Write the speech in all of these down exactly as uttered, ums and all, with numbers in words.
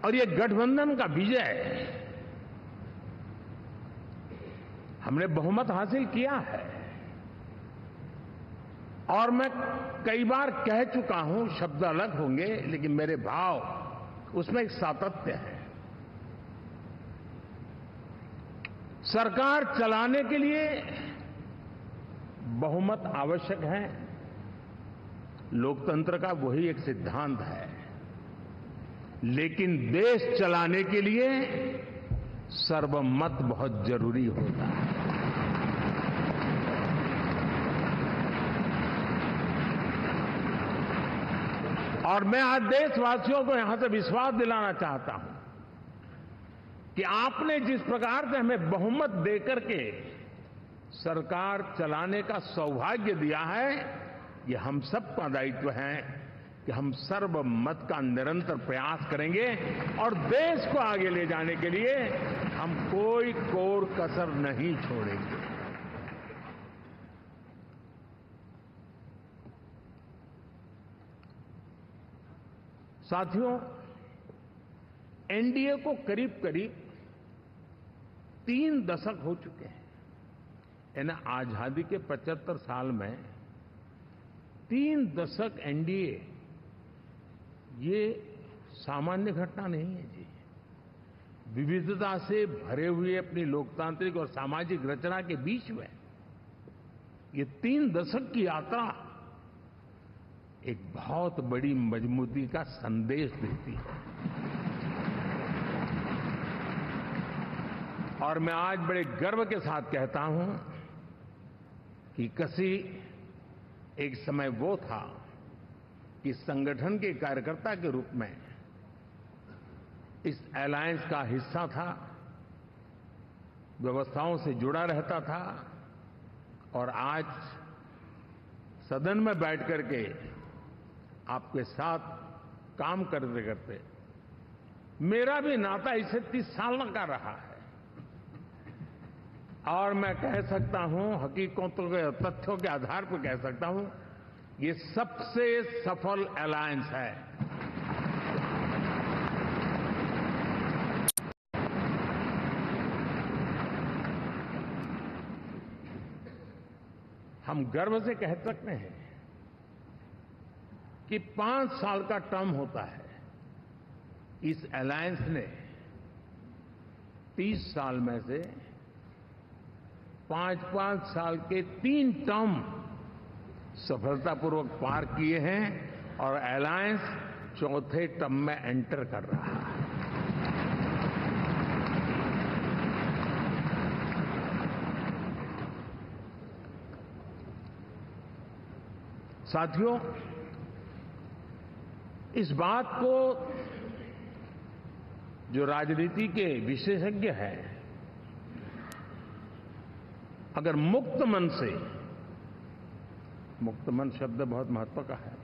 और ये गठबंधन का विजय, हमने बहुमत हासिल किया है। और मैं कई बार कह चुका हूं, शब्द अलग होंगे लेकिन मेरे भाव उसमें एक सातत्य है। सरकार चलाने के लिए बहुमत आवश्यक है, लोकतंत्र का वही एक सिद्धांत है। लेकिन देश चलाने के लिए सर्वमत बहुत जरूरी होता है। और मैं आज देशवासियों को यहां से विश्वास दिलाना चाहता हूं कि आपने जिस प्रकार से हमें बहुमत देकर के सरकार चलाने का सौभाग्य दिया है, ये हम सबका दायित्व है कि हम सर्वमत का निरंतर प्रयास करेंगे और देश को आगे ले जाने के लिए हम कोई कोर कसर नहीं छोड़ेंगे। साथियों, एनडीए को करीब करीब तीन दशक हो चुके हैं। यानी आजादी के पचहत्तर साल में तीन दशक एनडीए, ये सामान्य घटना नहीं है जी। विविधता से भरे हुए अपनी लोकतांत्रिक और सामाजिक रचना के बीच में ये तीन दशक की यात्रा एक बहुत बड़ी मजबूती का संदेश देती है। और मैं आज बड़े गर्व के साथ कहता हूं कि किसी एक समय वो था कि संगठन के कार्यकर्ता के रूप में इस अलायंस का हिस्सा था, व्यवस्थाओं से जुड़ा रहता था, और आज सदन में बैठ करके आपके साथ काम करते करते मेरा भी नाता इससे तीस साल का रहा है। और मैं कह सकता हूं, हकीकतों के तथ्यों के आधार पर कह सकता हूं, ये सबसे सफल अलायंस है। हम गर्व से कह सकते हैं कि पांच साल का टर्म होता है। इस अलायंस ने तीस साल में से पांच पांच साल के तीन टर्म सफलतापूर्वक पार किए हैं और अलायंस चौथे टर्म में एंटर कर रहा है। साथियों, इस बात को जो राजनीति के विशेषज्ञ हैं, अगर मुक्त मन से, मुक्त मन शब्द बहुत महत्व का है,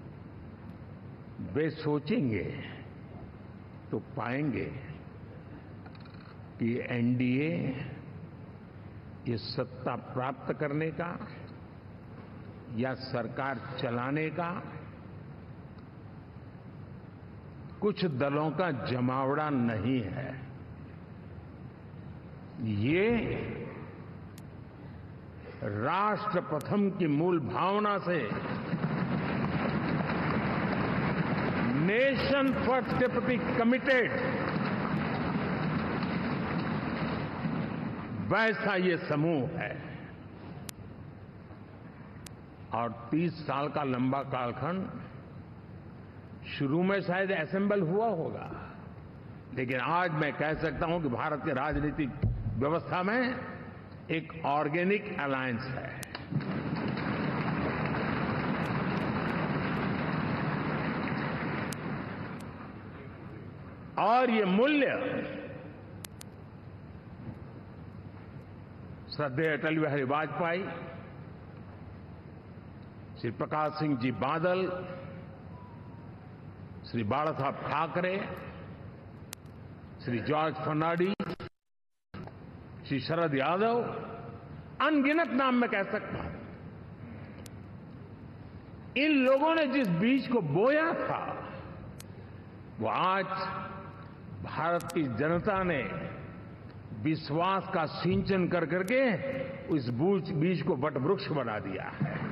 वे सोचेंगे तो पाएंगे कि एनडीए ये सत्ता प्राप्त करने का या सरकार चलाने का कुछ दलों का जमावड़ा नहीं है। ये राष्ट्र प्रथम की मूल भावना से नेशन फर्स्ट के प्रति कमिटेड वैसा ये समूह है। और तीस साल का लंबा कालखंड शुरू में शायद असेंबल हुआ होगा, लेकिन आज मैं कह सकता हूं कि भारत के राजनीतिक व्यवस्था में एक ऑर्गेनिक अलायंस है। और ये मूल्य श्रद्धेय अटल बिहारी वाजपेयी, श्री प्रकाश सिंह जी बादल, श्री बाला साहब ठाकरे, श्री जॉर्ज फर्नांडिस, श्री शरद यादव, अनगिनत नाम में कह सकता हूं, इन लोगों ने जिस बीज को बोया था वो आज भारत की जनता ने विश्वास का सिंचन कर करके उस बीज बीज को वट वृक्ष बना दिया है।